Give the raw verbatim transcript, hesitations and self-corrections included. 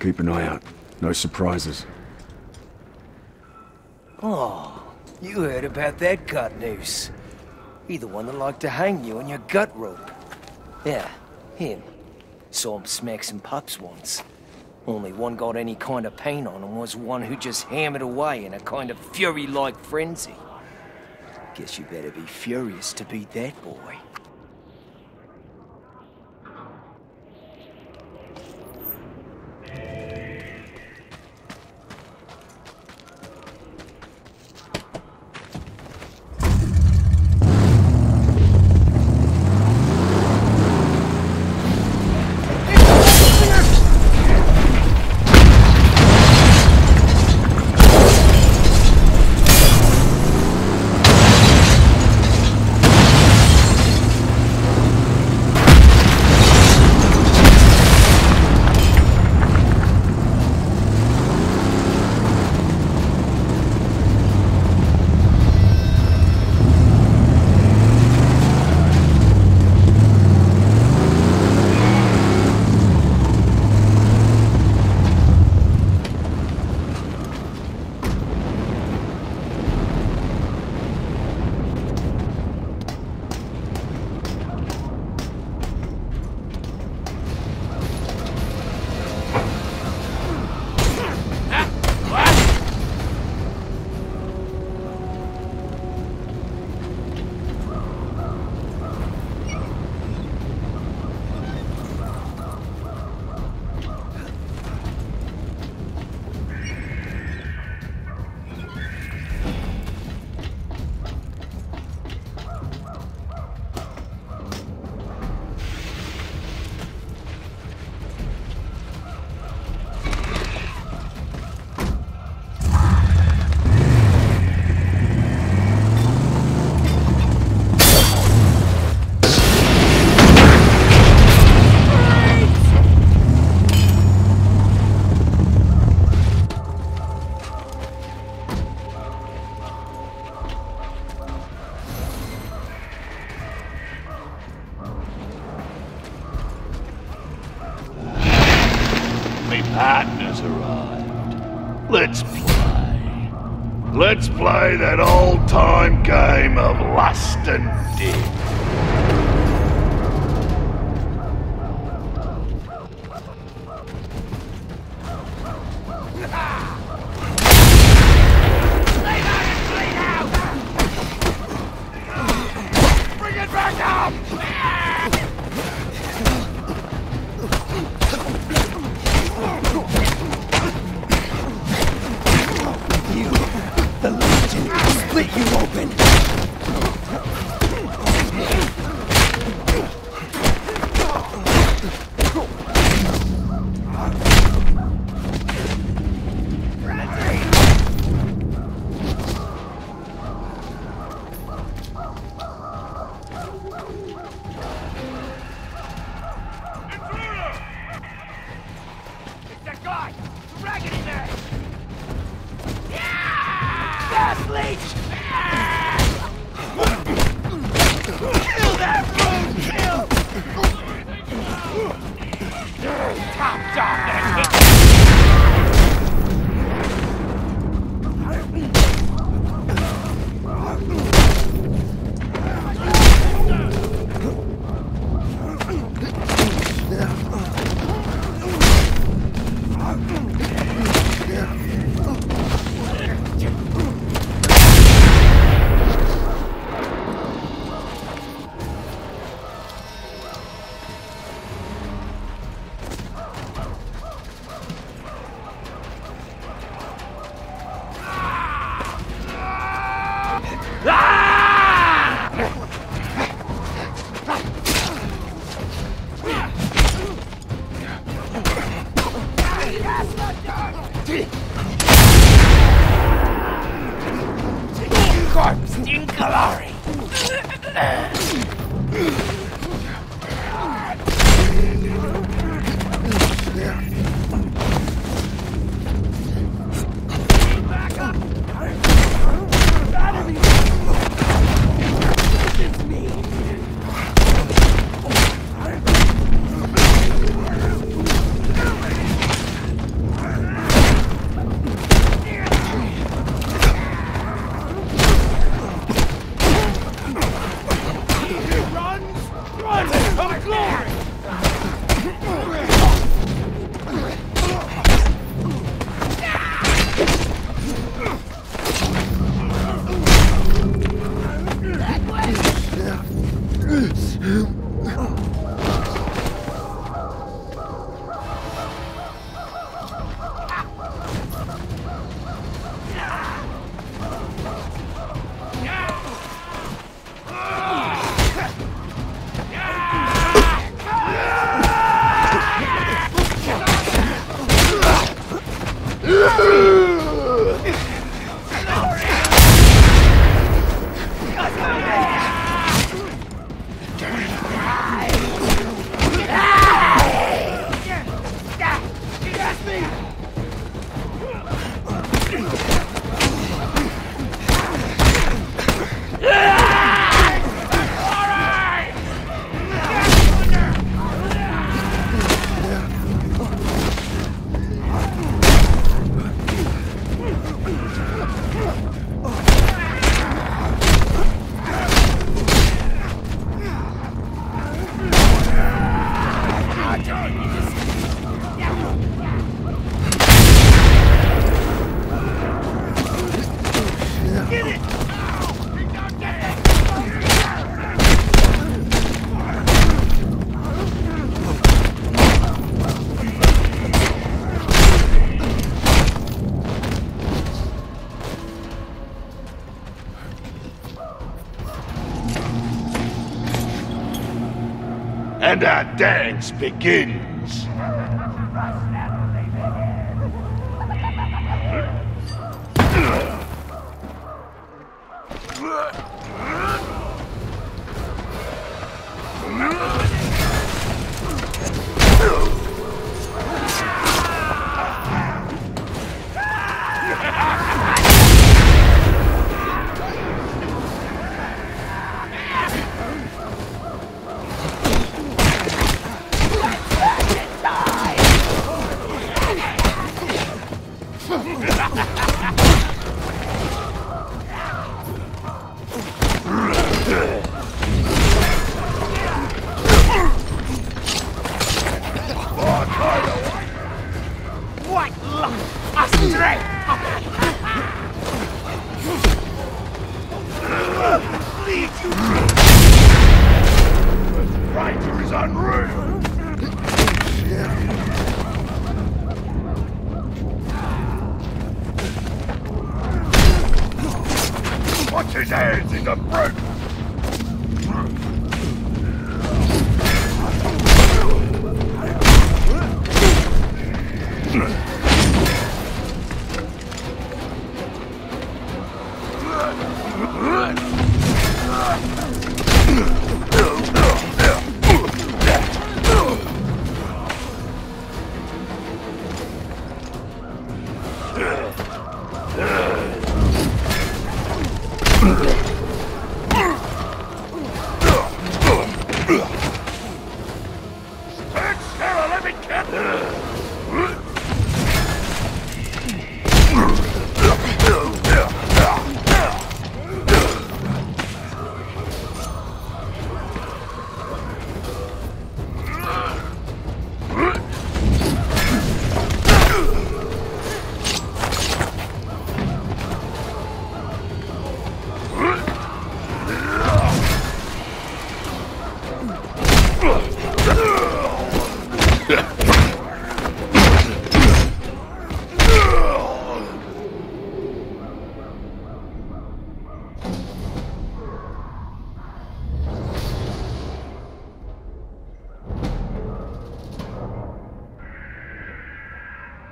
Keep an eye out. No surprises. Oh, you heard about that gut noose. He the one that liked to hang you on your gut rope. Yeah, him. Saw him smack some pups once. Only one got any kind of pain on him was one who just hammered away in a kind of fury-like frenzy. Guess you better be furious to beat that boy. Partner's arrived. Let's play. Let's play that old-time game of lust and death. Bring it back up! The Legion will split you open! It's that guy! Dragon in there! Fast leech! Kill that road! Kill! Top dog that hit! and our dance begins. What luck! A strength! Lead you! The writer is unreal! Watch his hands in the brute! Stand still, let me get